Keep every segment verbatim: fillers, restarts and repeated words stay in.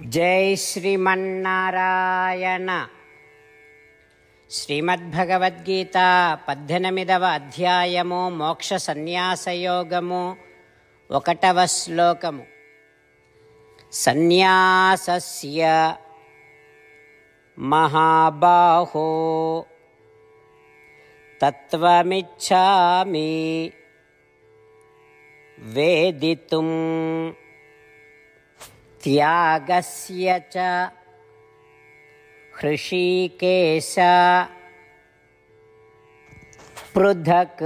జై శ్రీమన్నారాయణ. శ్రీమద్భగవద్గీత పద్దెనిమిదవ అధ్యాయము మోక్ష సన్యాసయోగము ఒకటవ శ్లోకము. సన్యాసస్య మహాబాహో తత్వమిచ్ఛామి వేదితుం త్యాగస్య చ హృషీకేశ పృథక్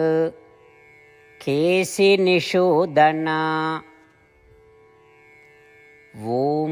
కేశినిషూదన. ఓం.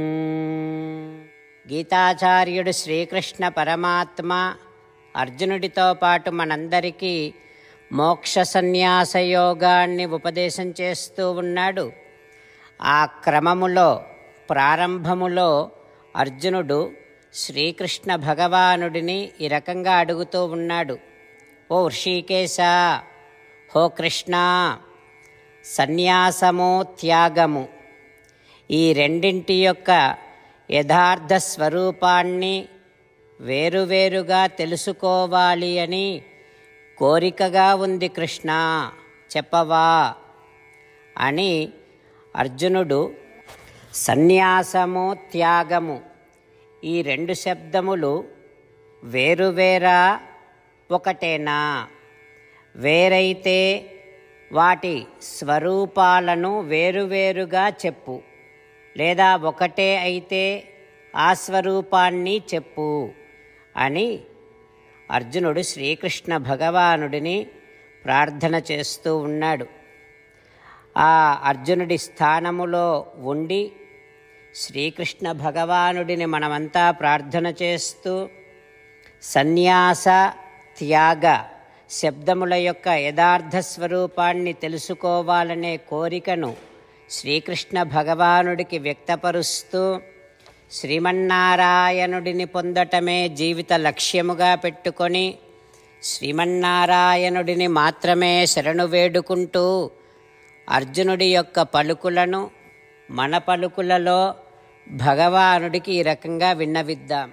గీతాచార్యుడు శ్రీకృష్ణ పరమాత్మ అర్జునుడితో పాటు మనందరికీ మోక్ష సన్యాస యోగాన్ని ఉపదేశం చేస్తూ ఉన్నాడు. ఆ క్రమములో ప్రారంభములో అర్జునుడు శ్రీకృష్ణ భగవానుడిని ఈ రకంగా అడుగుతూ ఉన్నాడు. ఓ హృషీకేశ, హో కృష్ణ, సన్యాసము త్యాగము ఈ రెండింటి యొక్క యథార్థ స్వరూపాన్ని వేరువేరుగా తెలుసుకోవాలి అని కోరికగా ఉంది కృష్ణ, చెప్పవా అని అర్జునుడు సన్యాసము త్యాగము ఈ రెండు శబ్దములు వేరువేరా ఒకటేనా? వేరైతే వాటి స్వరూపాలను వేరువేరుగా చెప్పు, లేదా ఒకటే అయితే ఆ స్వరూపాన్ని చెప్పు అని అర్జునుడు శ్రీకృష్ణ భగవానుడిని ప్రార్థన చేస్తూ ఉన్నాడు. ఆ అర్జునుడి స్థానములో ఉండి శ్రీకృష్ణ భగవానుడిని మనమంతా ప్రార్థన చేస్తూ సన్యాస త్యాగ శబ్దముల యొక్క యథార్థ స్వరూపాన్ని తెలుసుకోవాలనే కోరికను శ్రీకృష్ణ భగవానుడికి వ్యక్తపరుస్తూ శ్రీమన్నారాయణుడిని పొందటమే జీవిత లక్ష్యముగా పెట్టుకొని శ్రీమన్నారాయణుడిని మాత్రమే శరణు వేడుకుంటూ అర్జునుడి యొక్క పలుకులను మన పలుకులలో భగవానుడికి ఈ రకంగా విన్నవిద్దాం.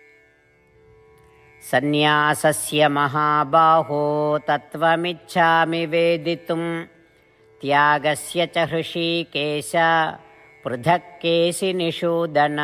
సన్యాసస్య మహాబాహో తత్వమిచ్ఛామి వేదితుం త్యాగస్య చ హృషీకేశ పృథక్ కేశినిషూదన.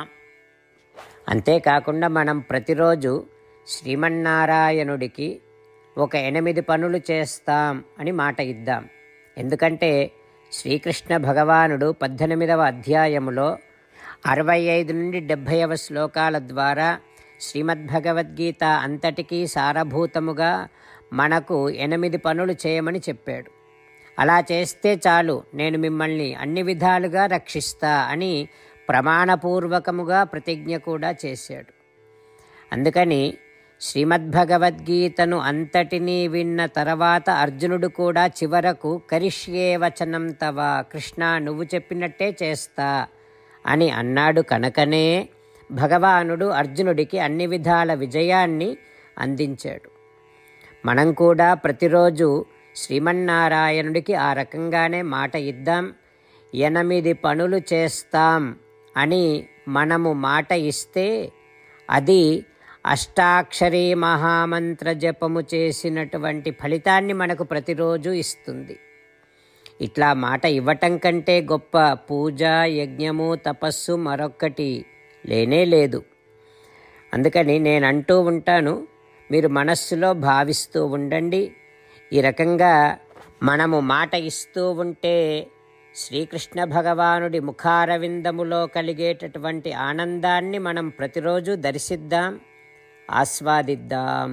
అంతేకాకుండా మనం ప్రతిరోజు శ్రీమన్నారాయణుడికి ఒక ఎనిమిది పనులు చేస్తాం అని మాట ఇద్దాం. ఎందుకంటే శ్రీకృష్ణ భగవానుడు పద్దెనిమిదవ అధ్యాయములో అరవై ఐదు నుండి డెబ్భైవ శ్లోకాల ద్వారా శ్రీమద్భగవద్గీత అంతటికీ సారభూతముగా మనకు ఎనిమిది పనులు చేయమని చెప్పాడు. అలా చేస్తే చాలు, నేను మిమ్మల్ని అన్ని విధాలుగా రక్షిస్తా అని ప్రమాణపూర్వకముగా ప్రతిజ్ఞ కూడా చేశాడు. అందుకని శ్రీమద్భగవద్గీతను అంతటినీ విన్న తర్వాత అర్జునుడు కూడా చివరకు కరిష్యే వచనం తవ, కృష్ణ నువ్వు చెప్పినట్టే చేస్తా అని అన్నాడు. కనుకనే భగవానుడు అర్జునుడికి అన్ని విధాల విజయాన్ని అందించాడు. మనం కూడా ప్రతిరోజు శ్రీమన్నారాయణుడికి ఆ రకంగానే మాట ఇద్దాం. ఎనిమిది పనులు చేస్తాం అని మనము మాట ఇస్తే అది అష్టాక్షరీ మహామంత్ర జపము చేసినటువంటి ఫలితాన్ని మనకు ప్రతిరోజు ఇస్తుంది. ఇట్లా మాట ఇవ్వటం కంటే గొప్ప పూజ, యజ్ఞము, తపస్సు మరొక్కటి లేనే లేదు. అందుకని నేను అంటూ ఉంటాను, మీరు మనస్సులో భావిస్తూ ఉండండి. ఈ రకంగా మనము మాట ఇస్తూ ఉంటే శ్రీకృష్ణ భగవానుడి ముఖారవిందములో కలిగేటటువంటి ఆనందాన్ని మనం ప్రతిరోజు దర్శిద్దాం, ఆస్వాదిద్దాం.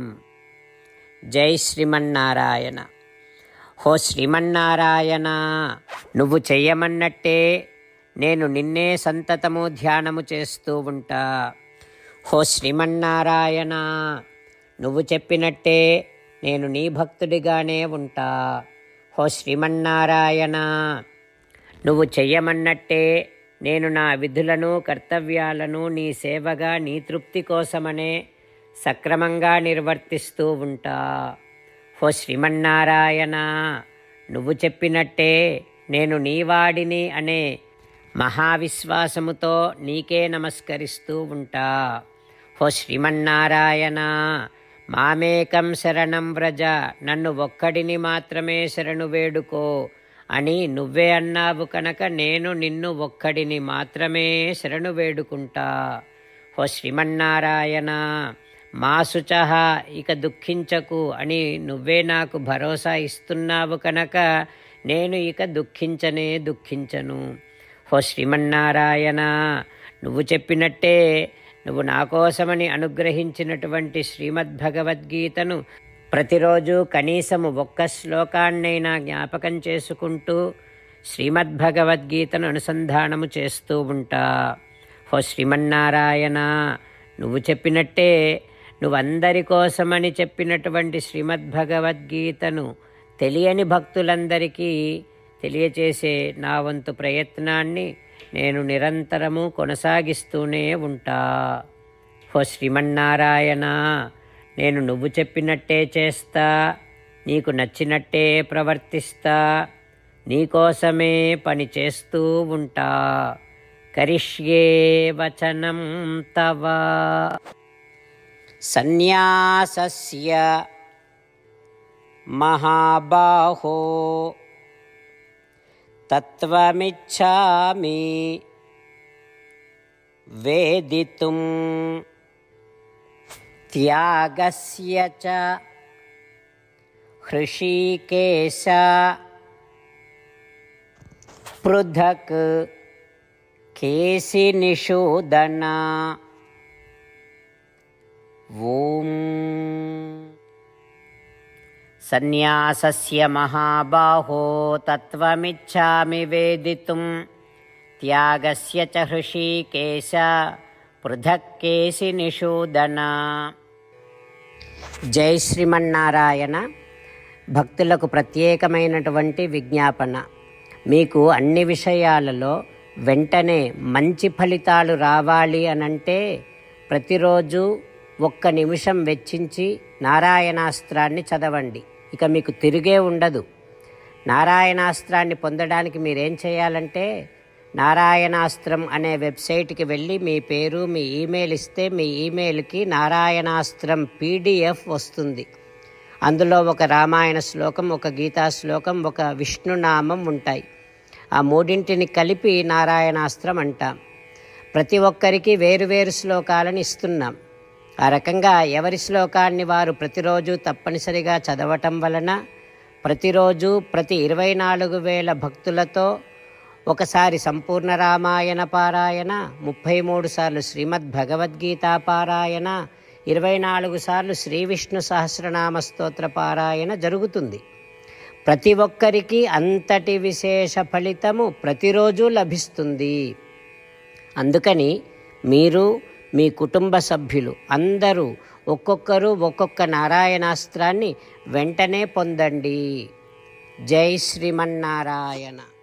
జై శ్రీమన్నారాయణ. హో శ్రీమన్నారాయణ, నువ్వు చెయ్యమన్నట్టే నేను నిన్నే సంతతము ధ్యానము చేస్తూ ఉంటా. హో శ్రీమన్నారాయణ, నువ్వు చెప్పినట్టే నేను నీ భక్తుడిగానే ఉంటా. హో శ్రీమన్నారాయణ, నువ్వు చెయ్యమన్నట్టే నేను నా విధులను కర్తవ్యాలను నీ సేవగా నీ తృప్తి కోసమనే సక్రమంగా నిర్వర్తిస్తూ ఉంటా. హో శ్రీమన్నారాయణ, నువ్వు చెప్పినట్టే నేను నీవాడిని అనే మహావిశ్వాసముతో నీకే నమస్కరిస్తూ ఉంటా. ఓ శ్రీమన్నారాయణ, మామేకం శరణం వ్రజ, నన్ను ఒక్కడిని మాత్రమే శరణు వేడుకో అని నువ్వే అన్నావు కనుక నేను నిన్ను ఒక్కడిని మాత్రమే శరణు వేడుకుంటా. ఓ శ్రీమన్నారాయణ, మా శుచః, ఇక దుఃఖించకు అని నువ్వే నాకు భరోసా ఇస్తున్నావు కనుక నేను ఇక దుఃఖించనే దుఃఖించను. ఓ శ్రీమన్నారాయణ, నువ్వు చెప్పినట్టే నువ్వు నా కోసమని అనుగ్రహించినటువంటి శ్రీమద్భగవద్గీతను ప్రతిరోజు కనీసము ఒక్క శ్లోకాన్నైనా జ్ఞాపకం చేసుకుంటూ శ్రీమద్భగవద్గీతను అనుసంధానము చేస్తూ ఉంటా. ఓ శ్రీమన్నారాయణ, నువ్వు చెప్పినట్టే నువ్వందరి కోసమని చెప్పినటువంటి శ్రీమద్భగవద్గీతను తెలియని భక్తులందరికీ తెలియచేసే నా వంతు ప్రయత్నాన్ని నేను నిరంతరము కొనసాగిస్తూనే ఉంటా. ఓ శ్రీమన్నారాయణ, నేను నువ్వు చెప్పినట్టే చేస్తా, నీకు నచ్చినట్టే ప్రవర్తిస్తా, నీకోసమే పని చేస్తూ ఉంటా. కరిష్యే వచనం తవ. సన్యాసస్య మహాబాహో తత్వమిచ్ఛామి వేదితుం త్యాగస్య చ హృషీకేశ పృథక్ కేశినిషూదన. ఓం సన్యాసస్య మహాబాహో తత్వమిచ్ఛామి వేదితుం త్యాగస్య చ హృషీకేశ పృథక్ కేశినిషూదన. జై శ్రీమన్నారాయణ. భక్తులకు ప్రత్యేకమైనటువంటి విజ్ఞాపన. మీకు అన్ని విషయాలలో వెంటనే మంచి ఫలితాలు రావాలి అనంటే ప్రతిరోజు ఒక్క నిమిషం వెచ్చించి నారాయణాస్త్రాన్ని చదవండి. ఇక మీకు తిరిగే ఉండదు. నారాయణాస్త్రాన్ని పొందడానికి మీరేం చేయాలంటే నారాయణాస్త్రం అనే వెబ్సైట్కి వెళ్ళి మీ పేరు మీ ఈమెయిల్ ఇస్తే మీ ఈమెయిల్కి నారాయణాస్త్రం పీడిఎఫ్ వస్తుంది. అందులో ఒక రామాయణ శ్లోకం, ఒక గీతా శ్లోకం, ఒక విష్ణునామం ఉంటాయి. ఆ మూడింటిని కలిపి నారాయణాస్త్రం అంటాం. ప్రతి ఒక్కరికి వేరువేరు శ్లోకాలను ఇస్తున్నాం. ఆ రకంగా ఎవరి శ్లోకాన్ని వారు ప్రతిరోజు తప్పనిసరిగా చదవటం వలన ప్రతిరోజు ప్రతి ఇరవై నాలుగు వేల భక్తులతో ఒకసారి సంపూర్ణ రామాయణ పారాయణ, ముప్పై మూడు సార్లు శ్రీమద్ భగవద్గీత పారాయణ, ఇరవై నాలుగు సార్లు శ్రీ విష్ణు సహస్రనామ స్తోత్ర పారాయణ జరుగుతుంది. ప్రతి ఒక్కరికి అంతటి విశేష ఫలితము ప్రతిరోజు లభిస్తుంది. అందుకని మీరు మీ కుటుంబ సభ్యులు అందరూ ఒక్కొక్కరు ఒక్కొక్క నారాయణాస్త్రాన్ని వెంటనే పొందండి. జై శ్రీమన్నారాయణ.